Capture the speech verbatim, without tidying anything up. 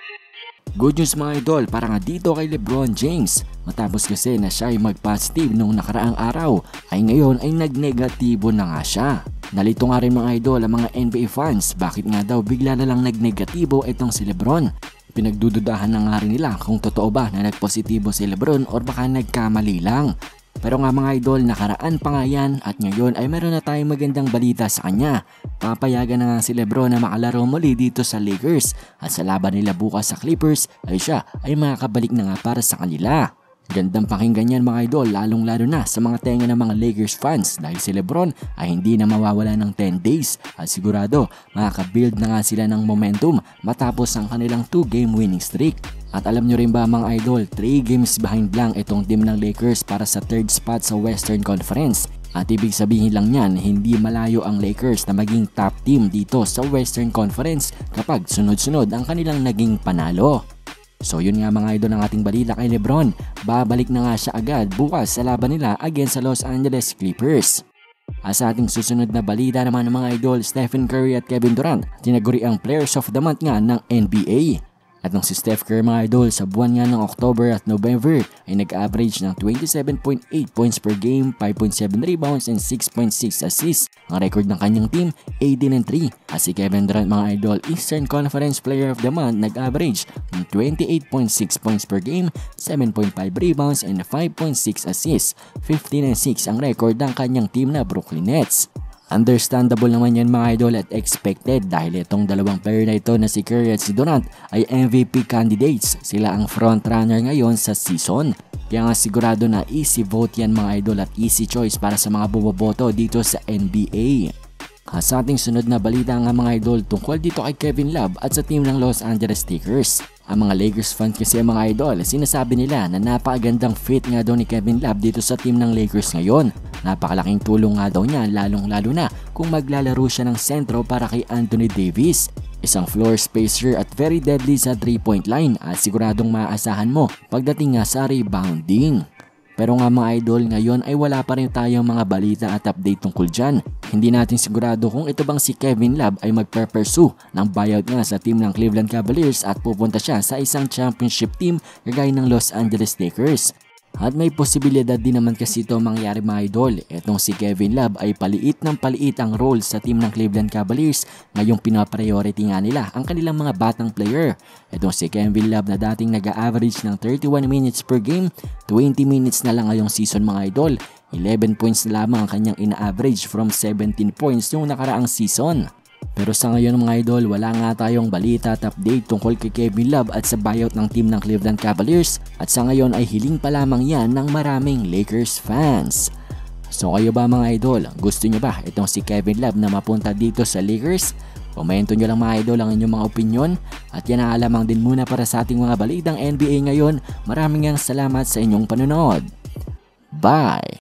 Good news mga idol para nga dito kay LeBron James. Matapos kasi na siya ay mag-positive nung nakaraang araw, ay ngayon ay nag-negatibo na nga siya. Nalito nga rin mga idol ang mga N B A fans, bakit nga daw bigla na lang nag-negatibo itong si LeBron. Pinagdududahan na nga rin nila kung totoo ba na nag-positibo si LeBron or baka nagkamali lang. Pero nga mga idol, nakaraan pa nga yan at ngayon ay meron na tayong magandang balita sa kanya. Papayagan na nga si LeBron na makalaro muli dito sa Lakers at sa laban nila bukas sa Clippers ay siya ay makakabalik na nga para sa kanila. Gandang pakinggan yan mga idol, lalong lalo na sa mga tenga ng mga Lakers fans dahil si LeBron ay hindi na mawawala ng ten days at sigurado makakabuild na nga sila ng momentum matapos ang kanilang two game winning streak. At alam nyo rin ba mga idol, three games behind lang itong team ng Lakers para sa third spot sa Western Conference. At ibig sabihin lang yan, hindi malayo ang Lakers na maging top team dito sa Western Conference kapag sunod-sunod ang kanilang naging panalo. So yun nga mga idol ng ating balita kay LeBron, babalik na nga siya agad bukas sa laban nila against sa Los Angeles Clippers. At sa ating susunod na balita naman ng mga idol, Stephen Curry at Kevin Durant tinaguri ang Players of the Month nga ng N B A. At nung si Steph Curry mga idol sa buwan nga ng October at November ay nag-average ng twenty-seven point eight points per game, five point seven rebounds and six point six assists. Ang record ng kanyang team, eighteen and three. At si Kevin Durant mga idol, Eastern Conference Player of the Month, nag-average ng twenty-eight point six points per game, seven point five rebounds and five point six assists. fifteen and six ang record ng kanyang team na Brooklyn Nets. Understandable naman yan mga idol at expected dahil itong dalawang player na ito na si Curry at si Durant ay M V P candidates. Sila ang frontrunner ngayon sa season. Kaya nga sigurado na easy vote yan mga idol at easy choice para sa mga bumoboto dito sa N B A. Sa ating sunod na balita nga mga idol tungkol dito kay Kevin Love at sa team ng Los Angeles Lakers. Ang mga Lakers fans kasi mga idol, sinasabi nila na napakagandang fit nga daw ni Kevin Love dito sa team ng Lakers ngayon. Napakalaking tulong nga daw niya lalong lalo na kung maglalaro siya ng sentro para kay Anthony Davis. Isang floor spacer at very deadly sa three point line at siguradong maaasahan mo pagdating nga sa rebounding. Pero nga mga idol, ngayon ay wala pa rin tayong mga balita at update tungkol dyan. Hindi natin sigurado kung ito bang si Kevin Love ay magpe-pursue ng buyout nga sa team ng Cleveland Cavaliers at pupunta siya sa isang championship team kagaya ng Los Angeles Lakers. At may posibilidad din naman kasi ito mangyari mga idol. Etong si Kevin Love ay paliit ng paliit ang role sa team ng Cleveland Cavaliers ngayong pinapriority nga nila ang kanilang mga batang player. Etong si Kevin Love na dating nag-average ng thirty-one minutes per game, twenty minutes na lang ngayong season mga idol. eleven points na lamang ang kanyang ina-average from seventeen points yung nakaraang season. Pero sa ngayon mga idol, wala nga tayong balita at update tungkol kay Kevin Love at sa buyout ng team ng Cleveland Cavaliers at sa ngayon ay hiling pa lamang yan ng maraming Lakers fans. So kayo ba mga idol, gusto nyo ba itong si Kevin Love na mapunta dito sa Lakers? Komento nyo lang mga idol ang inyong mga opinion at yan ang alamang din muna para sa ating mga balitang N B A ngayon. Maraming ang salamat sa inyong panonood. Bye!